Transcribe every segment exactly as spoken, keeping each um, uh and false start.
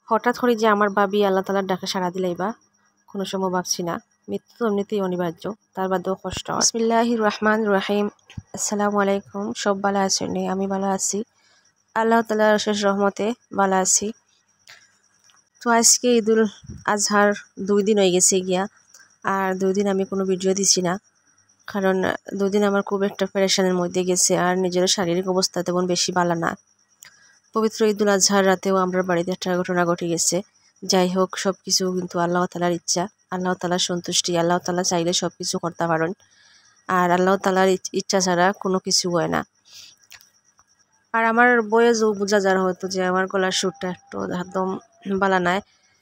হঠাৎ করে যে আমার ভাবি আল্লাহ তাআলার ডাকে সাড়া দিলাইবা কোনো সময় ভাবছি না। মৃত্যু তো এমনিতেই অনিবার্য, তার বাদেও কষ্ট হয়। বিসমিল্লাহির রহমানির রহিম। আসসালামু আলাইকুম। সব ভালো আছেন? আমি ভালো আছি, আল্লাহ তাআলার অশেষ রহমতে ভালো আছি। তো আজকে ঈদুল আজহার দুই দিন হয়ে গেছে গিয়া, আর দুই দিন আমি কোনো ভিডিও দিছি না, কারণ দুই দিন আমার খুব একটা প্যারেশানের মধ্যে গেছে, আর নিজের শারীরিক অবস্থা তেমন বেশি ভালো না। পবিত্র ঈদুল আজহার রাতেও আমরা বাড়িতে একটা ঘটনা ঘটে গেছে। যাই হোক, সব কিছু কিন্তু আল্লাহ তাআলার ইচ্ছা, আল্লাহ তাআলার সন্তুষ্টি। আল্লাহ তাআলা চাইলে সব কিছু করতে পারেন, আর আল্লাহ তাআলার ইচ্ছা ছাড়া কোনো কিছু হয় না। আর আমার বয়স বোঝা যার হয়তো যে আমার গলার সুরটা একটু একদম ভালো নাই,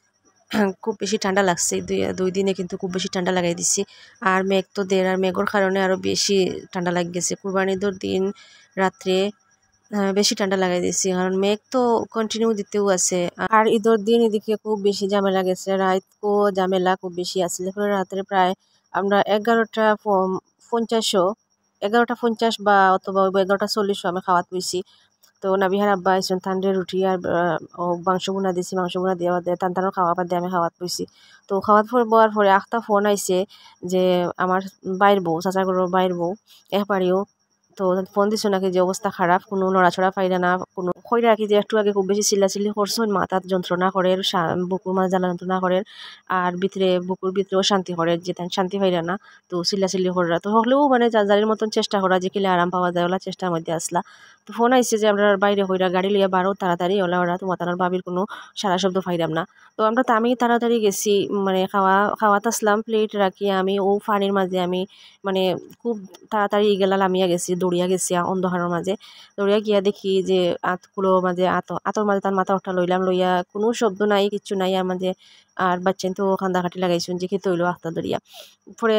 খুব বেশি ঠান্ডা লাগছে। দুই দুই দিনে কিন্তু খুব বেশি ঠান্ডা লাগাই দিছি। আর মেঘ তো দের, আর মেঘের কারণে আরও বেশি ঠান্ডা লাগে গেছে। কুরবানির দিন রাত্রে বেশি ঠান্ডা লাগাই দিয়েছি, কারণ মেঘ তো কন্টিনিউ দিতেও আছে। আর ঈদের দিন এদিকে খুব বেশি ঝামেলা গেছে, রাতও ঝামেলা খুব বেশি আসলে। রাত্রে প্রায় আমরা এগারোটা পঞ্চাশও এগারোটা পঞ্চাশ বা অথবা এগারোটা চল্লিশও আমি খাওয়াত পেয়েছি। তো নাবিহার আব্বা আইসন তান্ডে রুটি আর মাংস বুনা দিছি, মাংস বুনা দেওয়া দিয়ে টান টানো খাওয়া বাদ দিয়ে আমি খাওয়াত পেয়েছি। তো খাওয়াত পর পরে একটা ফোন আইছে যে আমার বাইর বউ, চাচা গরুর বাইর বউ এপারিও। তো ফোন দিছো নাকি যে অবস্থা খারাপ, কোনো নড়াছড়া পাইরা না, কোনো খৈরা কি যে একটু আগে খুব বেশি চিল্লাচিল্লি করছেন, মাথার যন্ত্রণা করে, বুকুর মাঝে জ্বালা যন্ত্রণা করে, আর ভিতরে বুকুর ভিতরেও শান্তি করে, যে তাই শান্তি পাইরা না। তো চিল্লাচিল্লি করা তো হলেও মানে যার মতন চেষ্টা করা যে কিলে আরাম পাওয়া যায়, ওলা চেষ্টার মধ্যে আসলা। তো ফোন আইসে যে আমরা বাইরে হইরা গাড়ি লিয়ে বারো তাড়াতাড়ি, ওলা ওরা তোমার তার বাবির কোনো সারা শব্দ পাইলাম না। তো আমরা তো আমি তাড়াতাড়ি গেছি, মানে খাওয়া খাওয়াত আসলাম, প্লেট রাখি আমি ও ফানির মাঝে আমি মানে খুব তাড়াতাড়ি গেলা লামিয়া গেছি, দৌড়িয়া গেছি অন্ধকারের মাঝে। দৌড়িয়া গিয়া দেখি যে আতগুলো মাঝে আত আতর মাঝে তার মাথা ওঠা লইলাম, লইয়া কোনো শব্দ নাই, কিচ্ছু নাই আর মাঝে। আর বাচ্চা তো কান্দাকাটি লাগাইছুন যে খেতে হইলো আখতা দরিয়া। পরে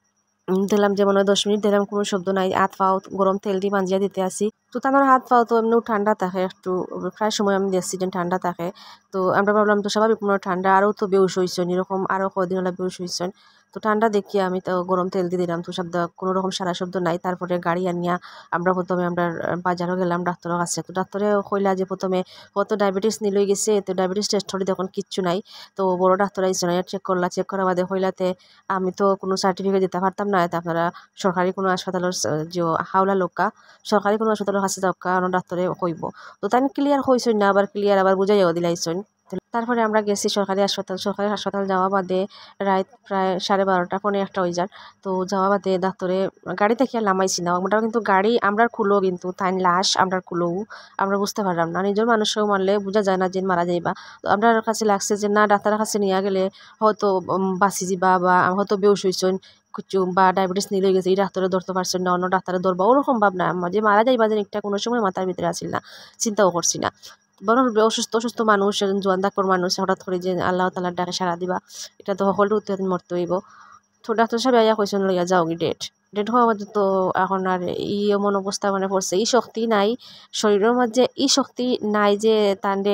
দিলাম যে মনে হয় দশ মিনিট দিলাম, কোনো শব্দ নাই। হাত পাও গরম তেল দিয়ে মাঞ্জিয়া দিতে আসি। তো তার হাত পাও তো এমনিও ঠান্ডা থাকে, একটু প্রায় সময় আমি দেখছি যে ঠান্ডা থাকে। তো আমরা ভাবলাম তো স্বাভাবিক মনে ঠান্ডা, আরও তো বেউস হয়েছেন এরকম, আরও কদিন হলে বেউস হয়েছেন। তো ঠান্ডা দেখিয়ে আমি তো গরম তেল দিয়ে দিলাম, তো শব্দ কোনো রকম সারা শব্দ নাই। তারপরে গাড়ি আনিয়া আমরা প্রথমে আমরা বাজারও গেলাম ডাক্তারের কাছে। তো ডাক্তারে কইলা যে প্রথমে কত ডায়াবেটিস নিয়ে গেছে, তো ডায়াবেটিস টেস্ট করে দেখুন কিচ্ছু নাই। তো বড় ডাক্তার আইসে চেক করলা, চেক করা বাদে কইলাতে আমি তো কোনো সার্টিফিকেট দিতে পারতাম না, এতে আপনারা সরকারি কোনো হাসপাতালের যে হাওলা লোকা সরকারি কোনো হাসপাতালের কাছে যাওয়া, কারণ ডাক্তারে কইব। তো তাই ক্লিয়ার হয়েছেন না, আবার ক্লিয়ার আবার বুঝাইও দিলাইছেন। তারপরে আমরা গেছি সরকারি হাসপাতাল। সরকারি হাসপাতাল যাওয়া বাদে রাত প্রায় সাড়ে বারোটা পনেরো একটা হয়ে যান। তো যাওয়া বাদে ডাক্তারে গাড়ি থেকে আর নামাইছি না, আমরা কিন্তু গাড়ি আমরা খুলো, কিন্তু তাই লাশ আমরা খুলো আমরা বুঝতে পারলাম না। নিজের মানুষও মারলে বোঝা যায় না যে মারা যাইবা। তো আমরা কাছে লাগছে যে না, ডাক্তারের কাছে নিয়ে গেলে হয়তো বাঁচি যাবা, বা হয়তো বেউস হইছেন কিছু, বা ডায়াবেটিস নিয়ে গেছে, এই ডাক্তারে ধরতে পারছেন না, অন্য ডাক্তারে ধরবা, ওরকম ভাবনা যে মারা যাইবা যে একটা কোনো সময় মাথার ভিতরে আসিল না, চিন্তাও করছি না। বড় অসুস্থ অসুস্থ মানুষ, জোয়ান ডাক্তার মানুষ হঠাৎ করে যে আল্লাহ তাআলার ডাকে সাড়া দিবা, এটা তো সকল উত্তর মরতে হইব। তো ডাক্তার সাহেব আইয়া কইছেন লইয়া যাও গি ডেট ডেট হওয়া মাঝে। তো এখন আর ই এমন অবস্থা মানে পড়ছে, ই শক্তি নাই শরীরের মধ্যে, ই শক্তি নাই যে তান্ডে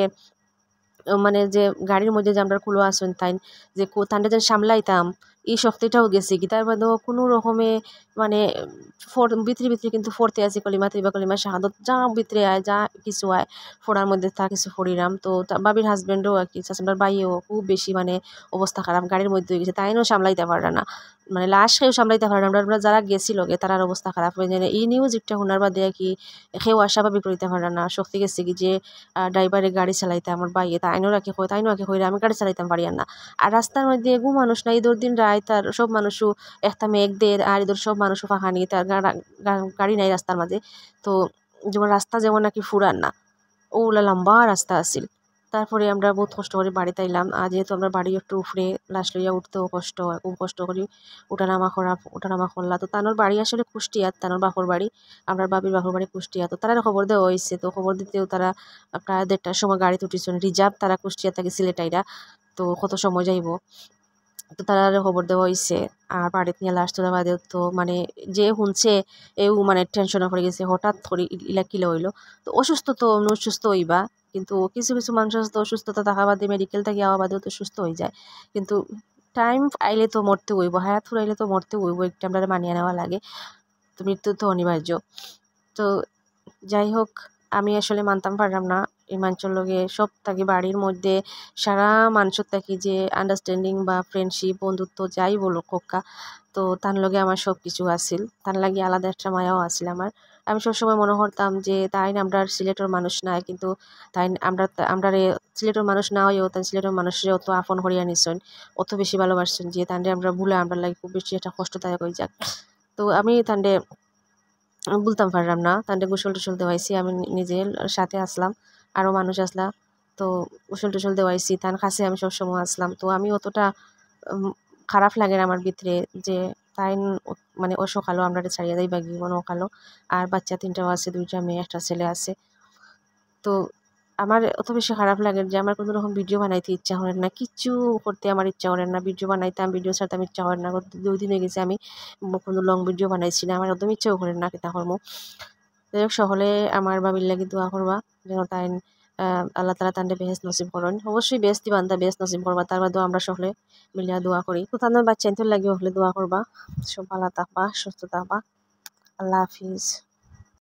মানে যে গাড়ির মধ্যে যে আমরা কুলো আসুন তাই যে তান্ডে যে সামলাইতাম, এই শক্তিটাও গেছে কি। তার বাদেও কোনো রকমে মানে ফোর ভিতরে ভিতরে কিন্তু ফোরতে আছে কলিমা তৈবা কলিমা শাহাদত, যা ভিতরে আয় যা কিছু আয় ফোড়ার মধ্যে তা কিছু ফড়িলাম। তো বাবির হাজব্যান্ডও আর কি শাশুড়ার বাইয়েও খুব বেশি মানে অবস্থা খারাপ, গাড়ির মধ্যে হয়ে গেছে, তাইনও সামলাইতে পারে না, মানে লাশ খেয়েও সামলাইতে পারে না। আমরা আমরা যারা গেছিল গে তার অবস্থা খারাপ হয়ে যায়। এই নিউজ একটা শোনার বাদে আর কি খেয়েও স্বাভাবিক করিতে পারে না, শক্তি গেছে কি যে ড্রাইভারে গাড়ি চালাইতে আমার বাইয়ে তাইনও রাখি কই তাইনও রাখি কইরা আমি গাড়ি চালাইতাম পারি না। আর রাস্তার মধ্যে এগু মানুষ না, ঈদের দিন রায় তার সব মানুষও একটা মেঘ দের, আর ঈদের সব মানুষও ফাঁকা নিয়ে তার গাড়ি নাই রাস্তার মাঝে। তো যেমন রাস্তা যেমন নাকি ফুরান না, ওগুলা লম্বা রাস্তা আসিল। তারপরে আমরা বহুত কষ্ট করে বাড়িতে আইলাম, আর যেহেতু আমরা বাড়ি একটু উফরে লাশ লইয়া উঠতেও কষ্ট হয়, খুব কষ্ট করি উঠানামা করা উঠানামা করলা। তো তানোর বাড়ি আসলে কুষ্টিয়া, তানোর বাপর বাড়ি, আমরা বাবির বাপর বাড়ি কুষ্টিয়া। তো তারা খবর দেওয়া হয়েছে, তো খবর দিতেও তারা প্রায় দেড়টার সময় গাড়ি উঠিয়েছেন রিজার্ভ, তারা কুষ্টিয়া থেকে সিলেটাইরা। তো কত সময় যাইব, তো তারা খবর দেওয়া হয়েছে। আর বাড়িতে নিয়ে লাশ তোলা বাদে তো মানে যে শুনছে এও মানে টেনশনে পড়ে গেছে, হঠাৎ করে ইলা কিলা হইলো। তো অসুস্থ তো অসুস্থ হইবা, কিন্তু কিছু কিছু মানুষের তো অসুস্থতা থাকা বাদে মেডিকেল থেকে যাওয়া বাদেও তো সুস্থ হয়ে যায়। কিন্তু টাইম আইলে তো মরতে হইব, হায়াত ফুরাইলে তো মরতে হইব, একটা আমরা মানিয়ে নেওয়া লাগে। তো মৃত্যু তো অনিবার্য। তো যাই হোক, আমি আসলে মানতাম পারলাম না ইমানচর লগে সব থাকি বাড়ির মধ্যে সারা মানুষের থাকি যে আন্ডারস্ট্যান্ডিং বা ফ্রেন্ডশিপ বন্ধুত্ব যাই বলো কোক্কা, তো তার লগে আমার সব কিছু আসিল, তার লাগে আলাদা একটা মায়াও আসিল আমার। আমি সবসময় মনে করতাম যে তাই আমরা সিলেটের মানুষ নাই, কিন্তু তাই আমরা আমরা সিলেটের মানুষ না হয়েও তাই সিলেটের মানুষের অত আপন করিয়া নিছেন, অত বেশি ভালোবাসছেন যে তান্ডে আমরা ভুলে আমরা লাগে খুব বেশি একটা কষ্টদায়ক হয়ে যাক। তো আমি তান্ডে বলতাম পারলাম না, তান্ডে গোসল টোসল দেওয়াইছি, আমি নিজে সাথে আসলাম, আরও মানুষ আসলা, তো গোসল টোসল দেওয়াইছি, তার কাছে আমি সবসময় আসলাম। তো আমি অতটা খারাপ লাগে আমার ভিতরে যে তাই মানে ও সকালও আমরা ছাড়িয়ে যাই বাগি মনে ওকালো, আর বাচ্চা তিনটাও আছে, দুইটা মেয়ে একটা ছেলে আছে। তো আমার অত বেশি খারাপ লাগে যে আমার কোনো রকম ভিডিও বানাইতে ইচ্ছা করেন না, কিচ্ছু করতে আমার ইচ্ছা করেন না, ভিডিও বানাইতাম ভিডিও ছাড়তাম ইচ্ছা করেন না। দুই দিন হয়ে গেছে আমি কোনো লং ভিডিও বানাইছি না, আমার একদম ইচ্ছাও করেন না কিতা করবো। যাই হোক সকলে আমার বাবির লাগি দোয়া করবা যেন তাই আল্লাহ তালা তান্ডে বেহেস নসিব করেন, অবশ্যই বেহেস দিবান তা বেহেস নসিব করবা, তার বাদেও আমরা সকলে মিলিয়া দোয়া করি। তো তাদের বাচ্চা লাগে হলে দোয়া করবা, সব ভালো থাকবা সুস্থ থাকবা। আল্লাহ হাফিজ।